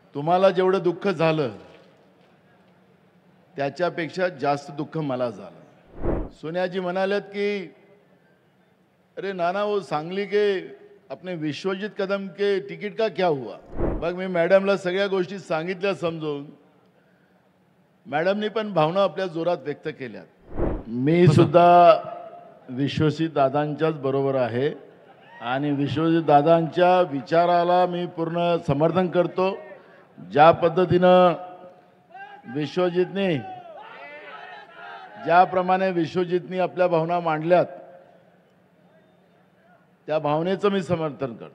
तुम्हाला जेवढं दुःख झालं त्याच्यापेक्षा जास्त दुःख मला झालं। सोनियाजी म्हणालेत की अरे नाना वो सांगली के अपने विश्वजीत कदम के टिकट का क्या हुआ। मग मी मॅडमला सगळ्या गोष्टी सांगितल्या समजून, मॅडमनी पण भावना आपल्या जोरात व्यक्त केल्या। मी सुद्धा विश्वजीत दादांच्याच बरोबर आहे आणि विश्वजीत दादांच्या विचाराला मी पूर्ण समर्थन करतो। ज्या पद्धतीनं विश्वजीतने ज्याप्रमाणे विश्वजीतनी आपल्या भावना मांडल्यात त्या भावनेचं मी समर्थन करतो।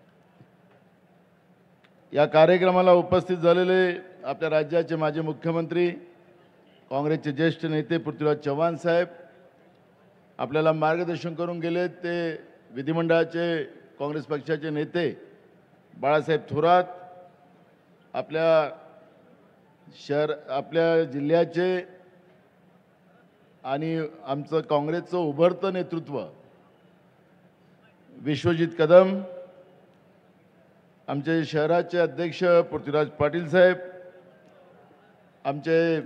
या कार्यक्रमाला उपस्थित झालेले आपल्या राज्याचे माजी मुख्यमंत्री काँग्रेसचे ज्येष्ठ नेते पृथ्वीराज चव्हाण साहेब आपल्याला मार्गदर्शन करून गेले, ते विधिमंडळाचे काँग्रेस पक्षाचे नेते बाळासाहेब थोरात, आपल्या जिल्ह्याचे आणि आमचं काँग्रेसचं उभरतं नेतृत्व विश्वजीत कदम, आमचे शहराचे अध्यक्ष पृथ्वीराज पाटील साहेब, आमचे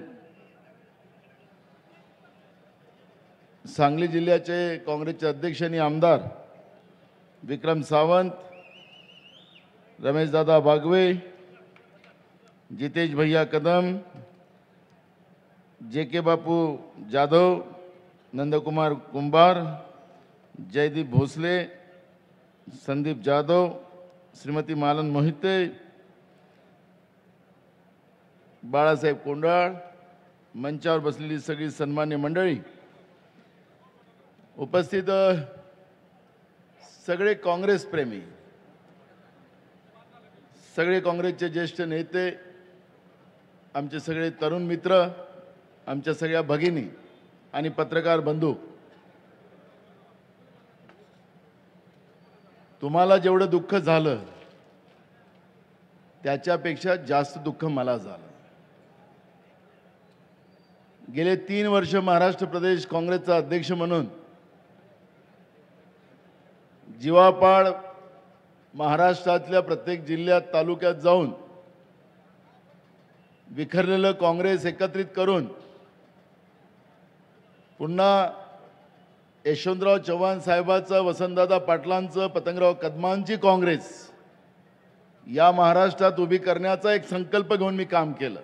सांगली जिल्ह्याचे काँग्रेसचे अध्यक्ष आणि आमदार विक्रम सावंत, रमेशदादा बागवे, जितेश भैया कदम, जे के बापू जाधव, नंदकुमार कुंभार, जयदीप भोसले, संदीप जाधव, श्रीमती मालन मोहिते, बाळासाहेब कोंडाळ, मंचावर बसलेली सगळी सन्मान्य मंडळी, उपस्थित सगळे काँग्रेस प्रेमी, सगळे काँग्रेसचे ज्येष्ठ नेते, आमचे सगळे तरुण मित्र, आमच्या सगळ्या भगिनी आणि पत्रकार बंधू, तुम्हाला जेवढं दुःख झालं त्याच्यापेक्षा जास्त दुःख मला झालं। गेले 3 वर्ष महाराष्ट्र प्रदेश काँग्रेसचा अध्यक्ष म्हणून जीवापाड महाराष्ट्रातल्या प्रत्येक जिल्ह्यात तालुक्यात जाऊन विखरलेलं काँग्रेस एकत्रित करून पुन्हा यशवंतराव चव्हाण साहेबांचं, वसंतदादा पाटलांचं, पतंगराव कदमांची काँग्रेस या महाराष्ट्रात उभी करण्याचा एक संकल्प घेऊन मी काम केलं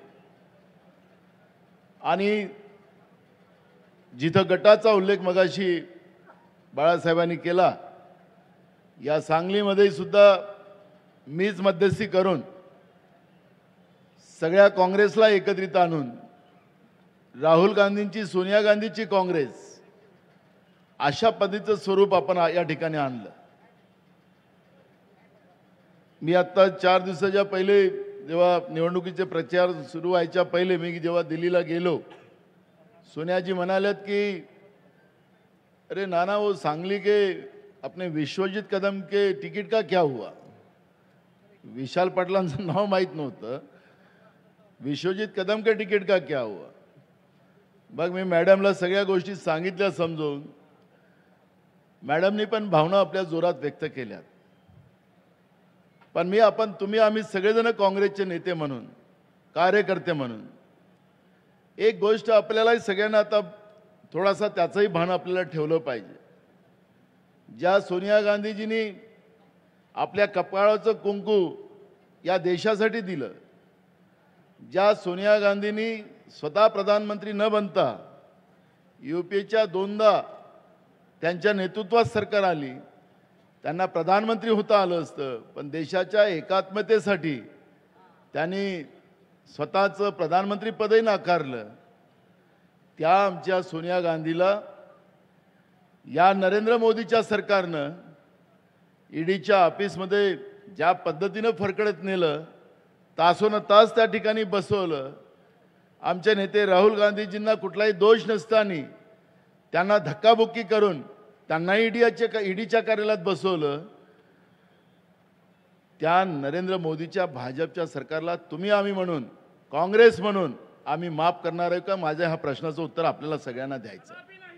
आणि जिथं गटाचा उल्लेख मगाशी बाळासाहेबांनी केला, या सांगलीमध्ये सुद्धा मीच मध्यस्थी करून सगळ्या काँग्रेसला एकत्रित आणून राहुल गांधींची, सोनिया गांधीची काँग्रेस अशा पद्धतीचं स्वरूप आपण या ठिकाणी आणलं। मी आता 4 दिवसाच्या पहिले जेव्हा निवडणुकीचे प्रचार सुरू व्हायच्या पहिले मी जेव्हा दिल्लीला गेलो, सोनियाजी म्हणालेत की अरे नाना वो सांगली के अपने विश्वजीत कदम के टिकट का क्या हुआ। विशाल पाटलांचं नाव माहीत नव्हतं, विश्वजीत कदम के टिकट का क्या हुआ। मग मी मॅडमला सगळ्या गोष्टी सांगितल्या समजून, मॅडमनी पण भावना आपल्या जोरात व्यक्त केल्या। पण आम्ही सगळेजण काँग्रेसचे नेते म्हणून, कार्यकर्ते म्हणून एक गोष्ट आपल्याला सगळ्यांना आता थोडासा त्याचंही भान आपल्याला ठेवलं पाहिजे। ज्या सोनिया गांधीजींनी आपल्या कपाळाचं कुंकू या देशासाठी दिलं, ज्या सोनिया गांधींनी स्वतः प्रधानमंत्री न बनता यूपीच्या 2दा त्यांच्या नेतृत्वात सरकार आली, त्यांना प्रधानमंत्री होता आलं असतं, पण देशाच्या एकात्मतेसाठी त्यांनी स्वतःचं प्रधानमंत्री पदही नाकारलं। त्या आमच्या सोनिया गांधीला या नरेंद्र मोदीच्या सरकारनं ईडीच्या ऑफिसमध्ये ज्या पद्धतीनं फरकडत नेलं, तासोनतास त्या ठिकाणी बसवलं। आमचे नेते राहुल गांधीजींना कुठलाही दोष नसताना त्यांना धक्काबुक्की करून त्यांना ईडीच्या कार्यालयात बसवलं। त्या नरेंद्र मोदीच्या भाजपच्या सरकारला आम्ही म्हणून, काँग्रेस म्हणून आम्ही माफ करणार आहे का? माझ्या हा प्रश्नाचं उत्तर आपल्याला सगळ्यांना द्यायचं।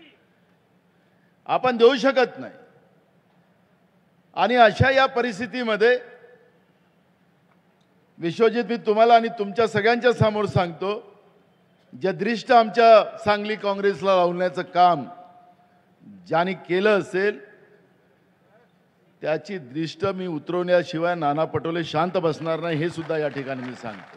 आपण देऊ शकत नाही। आणि अशा या परिस्थितीमध्ये विश्वजित, मी तुम्हाला आणि तुमच्या सगळ्यांच्या समोर सांगतो, जे दृष्ट आमच्या सांगली काँग्रेसला लावण्याचं काम ज्यांनी केलं असेल त्याची दृष्ट मी उतरवण्याशिवाय नाना पटोले शांत बसणार नाही, हे सुद्धा या ठिकाणी मी सांगतो।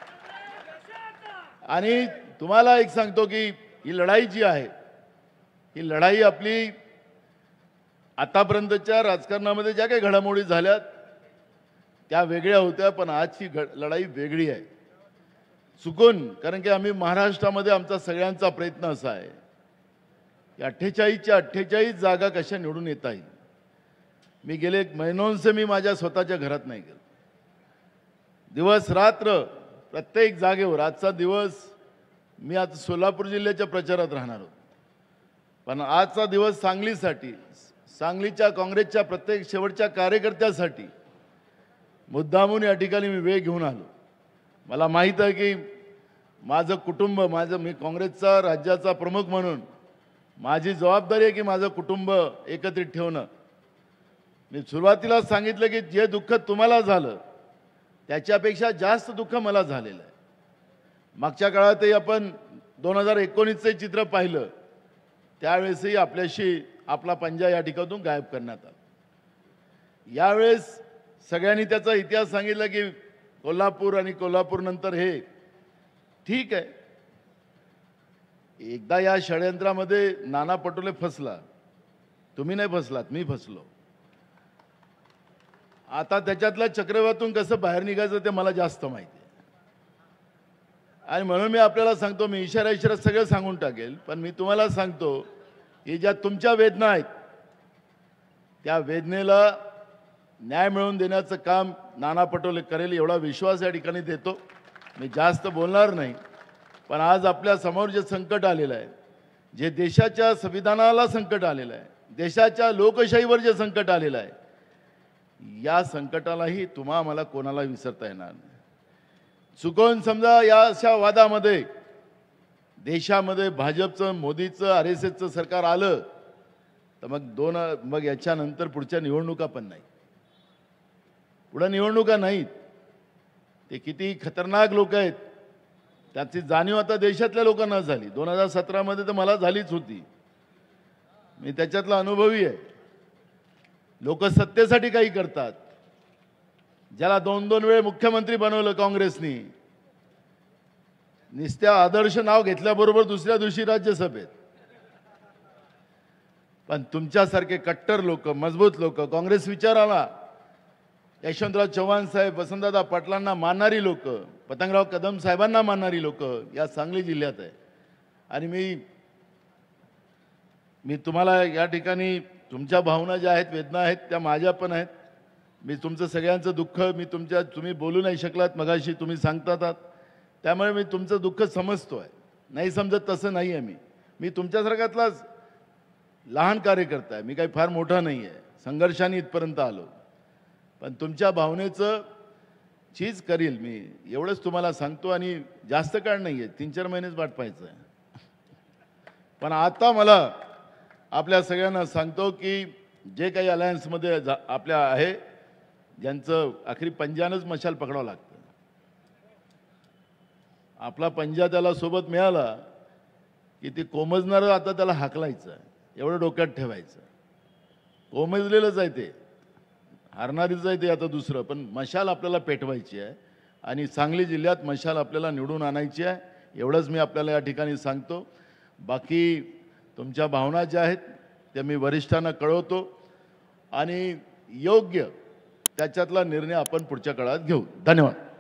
आणि तुम्हाला एक सांगतो की ही लढाई जी आहे, ही लढाई आपली आतापर्यंतच्या राजकारणामध्ये ज्या काही घडामोडी झाल्यात त्या वेगळ्या होत्या, पण आजची लढाई वेगळी आहे। चुकून, कारण की आम्ही महाराष्ट्रामध्ये आमचा सगळ्यांचा प्रयत्न असा आहे की 48च्या 48 जागा कशा निवडून येता येईल। मी गेले एक महिनों से मी माझ्या स्वतःच्या घरात नाही गेलो, दिवस रात्र प्रत्येक जागेवर। आजचा दिवस मी आज सोलापूर जिल्ह्याच्या प्रचारात राहणार होतो, पण आजचा दिवस सांगलीसाठी, सांगलीच्या काँग्रेसच्या प्रत्येक शेवटच्या कार्यकर्त्यासाठी मुद्दामून या ठिकाणी मी वेळ घेऊन आलो। मला माहीत आहे की माझं कुटुंब, मी काँग्रेसचा राज्याचा प्रमुख म्हणून माझी जबाबदारी आहे की माझं कुटुंब एकत्रित ठेवणं। मी सुरुवातीला सांगितलं की जे दुःख तुम्हाला झालं त्याच्यापेक्षा जास्त दुःख मला झालेलं आहे। मागच्या काळातही आपण 2019चे चित्र पाहिलं, त्यावेळेसही आपल्याशी आपला पंजा या ठिकाणातून गायब करण्यात आला। यावेळेस सगळ्यांनी त्याचा इतिहास सांगितला की कोल्हापूर आणि कोल्हापूर नंतर हे ठीक आहे। एकदा या षडयंत्रामध्ये नाना पटोले फसला, तुम्ही नाही फसलात, मी फसलो। आता त्याच्यातल्या चक्रव्यूहातून कसं बाहेर निघायचं ते मला जास्त माहिती आहे, आणि म्हणून मी आपल्याला सांगतो, मी इशारा सगळं सांगून टाकेल, पण मी तुम्हाला सांगतो की ज्या तुमच्या वेदना आहेत त्या वेदनेला न्याय मिळवून देण्याचं काम नाना पटोले करेल, एवढा विश्वास या ठिकाणी देतो। मी जास्त बोलणार नाही, पण आज आपल्या समोर जे संकट आलेलं आहे, जे देशाच्या संविधानाला संकट आलेलं आहे, देशाच्या लोकशाहीवर जे संकट आलेलं आहे, या संकटालाही तुम्हा मला कोणाला विसरता येणार नाही। चुकून समजा या अशा वादामध्ये देशामध्ये भाजपचं, मोदीचं, RSSचं सरकार आलं तर मग याच्यानंतर पुढच्या निवडणुका पण नाही, पुढे निवडणुका नाहीत। ते किती खतरनाक लोक आहेत त्याची जाणीव आता देशातल्या लोकांना झाली। 2017 मध्ये तर मला झालीच होती, मी त्याच्यातला अनुभवी आहे। लोक सत्तेसाठी काही करतात, ज्याला 2-2 वेळ मुख्यमंत्री बनवलं काँग्रेसनी, निस्त्या आदर्श नाव घेतल्याबरोबर दुसऱ्या दिवशी राज्यसभेत। पण तुमच्यासारखे कट्टर लोक, मजबूत लोक, काँग्रेस विचाराला यशवंतराव चव्हाण साहेब, वसंतदादा पाटलांना मानणारी लोक, पतंगराव कदम साहेबांना मानणारी लोक या सांगली जिल्ह्यात आहे। आणि मी तुम्हाला या ठिकाणी तुमच्या भावना ज्या आहेत, वेदना आहेत, त्या माझ्या पण आहेत। मी तुमचं सगळ्यांचं दुःख, तुम्ही बोलू नाही शकलात मगाशी, तुम्ही सांगतात, त्यामुळे मी तुमचं दुःख समजतोय, नाही समजत तसं नाही आहे। मी तुमच्यासारखातलाच लहान कार्यकर्ता आहे, मी काही फार मोठा नाही आहे, संघर्षाने इथपर्यंत आलो, पण तुमच्या भावनेचं चीज करील मी, एवढंच तुम्हाला सांगतो। आणि जास्त काळ नाही आहे, 3-4 महिनेच वाट पाहायचं आहे। पण आता मला आपल्या सगळ्यांना सांगतो की जे काही अलायन्समध्ये आपल्या आहे, ज्यांचं आखरी पंजानंच मशाल पकडावं लागतं, आपला पंजा त्याला सोबत मिळाला की ते कोमजणारं आता त्याला हाकलायचं, एवढं डोक्यात ठेवायचं। कोमजलेलंच आहे ते, हारणारीच आहे ते आता दुसरं, पण मशाल आपल्याला पेटवायची आहे आणि सांगली जिल्ह्यात मशाल आपल्याला निवडून आणायची आहे, एवढंच मी आपल्याला या ठिकाणी सांगतो। बाकी तुमच्या भावना ज्या आहेत त्या मी वरिष्ठांना कळवतो आणि योग्य त्याच्यातला निर्णय आपण पुढच्या काळात घेऊ। धन्यवाद।